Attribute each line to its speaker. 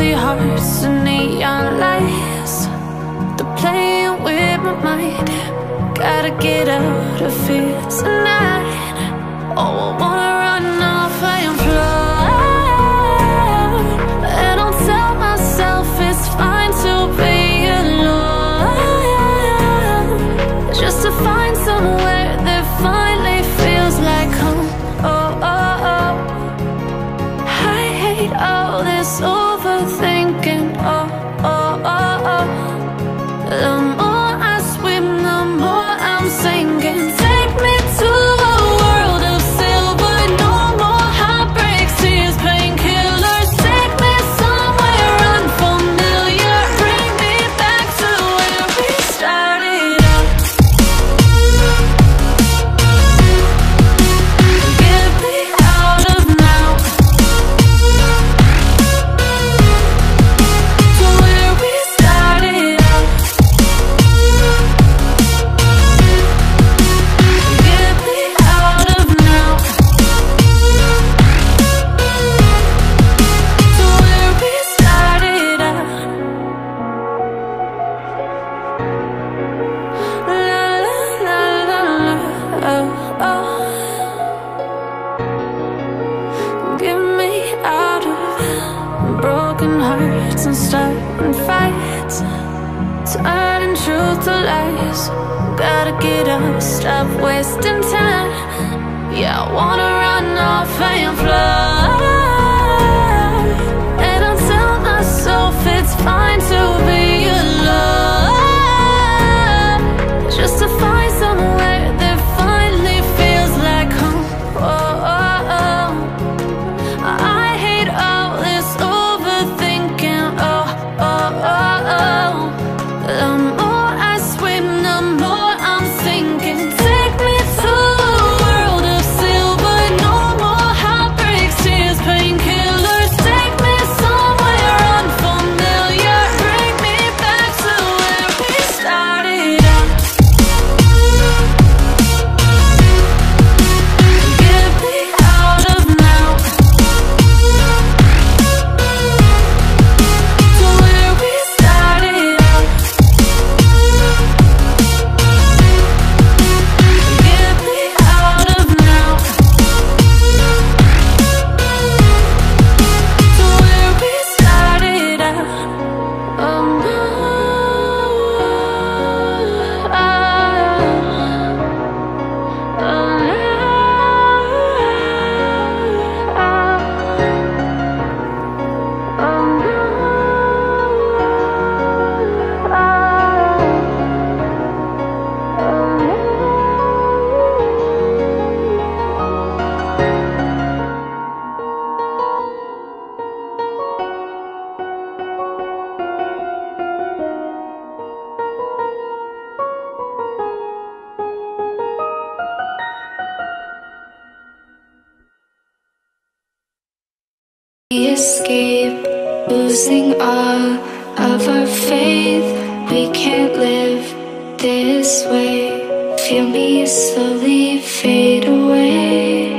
Speaker 1: empty hearts and neon lights. They're playing with my mind. Gotta get out of here tonight. Oh, I wanna run off and fly. And I'll tell myself it's fine to be alone, just to find somewhere that finally feels like home. Oh, oh, oh. I hate all this overthinking. Oh, oh, oh, oh. The more I swim, the more I'm sinking. Take me to a world of silver. No more heartbreaks, tears, painkillers. Take me somewhere unfamiliar. Bring me back to where we started out. Get me out of now, to where we started out. Get me out of now, to where we started out. La la la la la, oh, oh. Get me out of broken hearts and starting fights, turning truth to lies. Gotta get up, stop wasting time. Yeah, I wanna run off and fly. And I'll tell myself it's fine to be alone, just to find somewhere that finally feels like home. Oh, oh, oh. I hate all this overthinking. Oh, oh, oh, oh. The more I swim, the more I'm sinking. Take me to a world of silver. No more heartbreaks, tears, painkillers. Take me somewhere unfamiliar. Bring me back to where we started out. Get me out of now, to where we started out. Get me out of now, to where we started out. Oh, no. Oh,
Speaker 2: We escape, losing all of our faith. We can't live this way. Feel me slowly fade away.